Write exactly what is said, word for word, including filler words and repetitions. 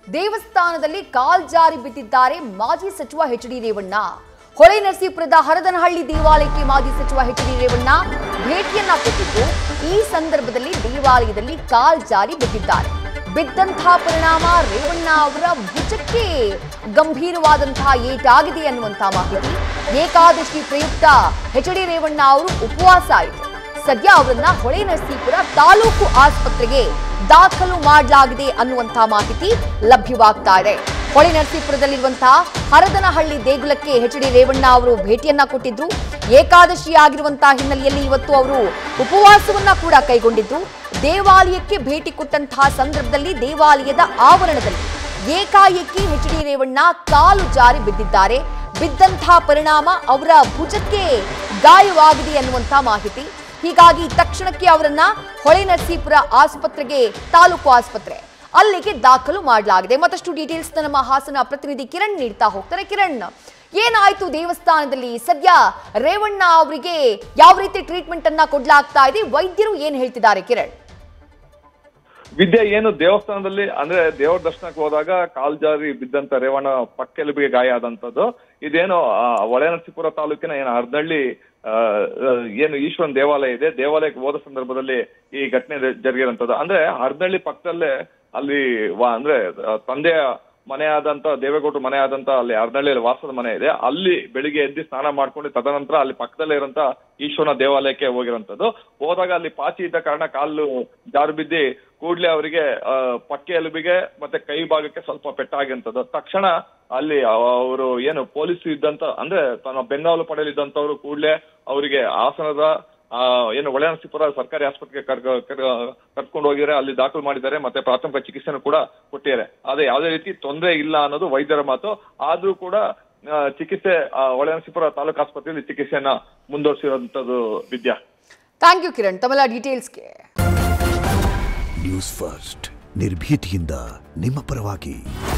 ದೇವಸ್ಥಾನದಲ್ಲಿ ಕಾಲ್ಜಾರಿ ಬಿದ್ದಿದ್ದಾರೆ ಮಾಜಿ ಸಚಿವ ಎಚ್ ಡಿ ರೇವಣ್ಣ. ಹೊಳೆನರಸೀಪುರದ ಹರದನಹಳ್ಳಿ ದೇವಾಲಯಕ್ಕೆ ಮಾಜಿ ಸಚಿವ ಎಚ್ ಡಿ ರೇವಣ್ಣ ಭೇಟಿಯನ್ನ ಕೊಟ್ಟಿದ್ದು, ಈ ಸಂದರ್ಭದಲ್ಲಿ ದೇವಾಲಯದಲ್ಲಿ ಕಾಲ್ಜಾರಿ ಬಿದ್ದಿದ್ದಾರೆ. ಬಿದ್ದಂತಹ ಪರಿಣಾಮ ರೇವಣ್ಣ ಅವರ ಭುಜಕ್ಕೆ ಗಂಭೀರವಾದಂತಹ ಏಟಾಗಿದೆ ಅನ್ನುವಂತಹ ಮಾಹಿತಿ. ಏಕಾದಶಿ ಪ್ರಯುಕ್ತ ಎಚ್ ಡಿ ರೇವಣ್ಣ ಅವರು ಉಪವಾಸ ಆಯಿತು. ಸದ್ಯ ಅವರನ್ನ ಹೊಳೆನರಸೀಪುರ ತಾಲೂಕು ಆಸ್ಪತ್ರೆಗೆ ದಾಖಲು ಮಾಡಲಾಗಿದೆ ಅನ್ನುವಂತಹ ಮಾಹಿತಿ ಲಭ್ಯವಾಗ್ತಾ ಇದೆ. ಹೊಳೆನರಸೀಪುರದಲ್ಲಿರುವಂತಹ ಹರದನಹಳ್ಳಿ ದೇಗುಲಕ್ಕೆ ಎಚ್ ಡಿ ರೇವಣ್ಣ ಅವರು ಭೇಟಿಯನ್ನ ಕೊಟ್ಟಿದ್ರು. ಏಕಾದಶಿ ಆಗಿರುವಂತಹ ಹಿನ್ನೆಲೆಯಲ್ಲಿ ಇವತ್ತು ಅವರು ಉಪವಾಸವನ್ನ ಕೂಡ ಕೈಗೊಂಡಿದ್ರು. ದೇವಾಲಯಕ್ಕೆ ಭೇಟಿ ಕೊಟ್ಟಂತಹ ಸಂದರ್ಭದಲ್ಲಿ ದೇವಾಲಯದ ಆವರಣದಲ್ಲಿ ಏಕಾಏಕಿ ಎಚ್ ಡಿ ರೇವಣ್ಣ ಕಾಲು ಜಾರಿ ಬಿದ್ದಿದ್ದಾರೆ. ಬಿದ್ದಂತಹ ಪರಿಣಾಮ ಅವರ ಭುಜಕ್ಕೆ ಗಾಯವಾಗಿದೆ ಅನ್ನುವಂತಹ ಮಾಹಿತಿ. ಹೀಗಾಗಿ ತಕ್ಷಣಕ್ಕೆ ಅವರನ್ನ ಹೊಳೆನರಸೀಪುರ ಆಸ್ಪತ್ರೆಗೆ, ತಾಲೂಕು ಆಸ್ಪತ್ರೆ ಅಲ್ಲಿಗೆ ದಾಖಲು ಮಾಡಲಾಗಿದೆ. ಮತ್ತಷ್ಟು ಡೀಟೇಲ್ಸ್ ನಮ್ಮ ಹಾಸನ ಪ್ರತಿನಿಧಿ ಕಿರಣ್ ನೀಡ್ತಾ ಹೋಗ್ತಾರೆ. ಕಿರಣ್, ಏನಾಯ್ತು ದೇವಸ್ಥಾನದಲ್ಲಿ? ಸದ್ಯ ರೇವಣ್ಣ ಅವರಿಗೆ ಯಾವ ರೀತಿ ಟ್ರೀಟ್ಮೆಂಟ್ ಅನ್ನ ಕೊಡ್ಲಾಗ್ತಾ ಇದೆ? ವೈದ್ಯರು ಏನ್ ಹೇಳ್ತಿದ್ದಾರೆ ಕಿರಣ್? ವಿದ್ಯೆ ಏನು ದೇವಸ್ಥಾನದಲ್ಲಿ ಅಂದ್ರೆ ದೇವರ ದರ್ಶನಕ್ಕೆ ಹೋದಾಗ ಕಾಲ್ಜಾರಿ ಬಿದ್ದಂತ ರೇವಣ್ಣ ಪಕ್ಕೆಲುಬಿಗೆ ಗಾಯ ಆದಂತದ್ದು. ಇದೇನು ಹೊಳೆನರಸೀಪುರ ತಾಲೂಕಿನ ಏನು ಹರದನಹಳ್ಳಿ ಏನು ಈಶ್ವರನ್ ದೇವಾಲಯ ಇದೆ, ದೇವಾಲಯಕ್ಕೆ ಹೋದ ಸಂದರ್ಭದಲ್ಲಿ ಈ ಘಟನೆ ಜರುಗಿರೋಂಥದ್ದು. ಅಂದ್ರೆ ಹರದನಹಳ್ಳಿ ಪಕ್ಕದಲ್ಲೇ ಅಲ್ಲಿ ಅಂದ್ರೆ ತಂದೆಯ ಮನೆ ಆದಂತ ದೇವೇಗೌಡರು ಮನೆ ಆದಂತ ಅಲ್ಲಿ ಹರದನಹಳ್ಳಿಯಲ್ಲಿ ವಾಸದ ಮನೆ ಇದೆ. ಅಲ್ಲಿ ಬೆಳಿಗ್ಗೆ ಎದ್ದು ಸ್ನಾನ ಮಾಡ್ಕೊಂಡು ತದನಂತರ ಅಲ್ಲಿ ಪಕ್ಕದಲ್ಲೇ ಇರೋಂತ ಈಶ್ವರನ ದೇವಾಲಯಕ್ಕೆ ಹೋಗಿರೋಂಥದ್ದು. ಹೋದಾಗ ಅಲ್ಲಿ ಪಾಚಿ ಇದ್ದ ಕಾರಣ ಕಾಲು ಜಾರು ಬಿದ್ದಿ ಕೂಡ್ಲೆ ಅವರಿಗೆ ಪಕ್ಕೆ ಎಲುಬಿಗೆ ಮತ್ತೆ ಕೈ ಭಾಗಕ್ಕೆ ಸ್ವಲ್ಪ ಪೆಟ್ಟಾಗಿಂತದ್ದು. ತಕ್ಷಣ ಅಲ್ಲಿ ಅವರು ಏನು ಪೊಲೀಸ್ ಇದ್ದಂತ ಅಂದ್ರೆ ತನ್ನ ಬೆಂಗಾವಲು ಪಡೆಯಲಿದ್ದಂತವ್ರು ಕೂಡ್ಲೆ ಅವರಿಗೆ ಹಾಸನದ ಏನು ಹೊಳೆನರಸೀಪುರ ಸರ್ಕಾರಿ ಆಸ್ಪತ್ರೆಗೆ ಕರ್ಕೊಂಡು ಹೋಗಿದ್ದಾರೆ. ಅಲ್ಲಿ ದಾಖಲು ಮಾಡಿದ್ದಾರೆ, ಮತ್ತೆ ಪ್ರಾಥಮಿಕ ಚಿಕಿತ್ಸೆನೂ ಕೂಡ ಕೊಟ್ಟಿದ್ದಾರೆ. ಆದ್ರೆ ಯಾವುದೇ ರೀತಿ ತೊಂದರೆ ಇಲ್ಲ ಅನ್ನೋದು ವೈದ್ಯರ ಮಾತು. ಆದ್ರೂ ಕೂಡ ಚಿಕಿತ್ಸೆ ಹೊಳೆನರಸೀಪುರ ತಾಲೂಕು ಆಸ್ಪತ್ರೆಯಲ್ಲಿ ಚಿಕಿತ್ಸೆಯನ್ನ ಮುಂದುವರಿಸಿರುವಂತದ್ದು. ವಿದ್ಯಾ, ಥ್ಯಾಂಕ್ ಯು ಕಿರಣ್ ತಮ್ಮೆಲ್ಲ ಡೀಟೇಲ್ಸ್ಗೆ. ನ್ಯೂಸ್ ಫಸ್ಟ್ ನಿರ್ಭೀತಿಯಿಂದ ನಿಮ್ಮ ಪರವಾಗಿ.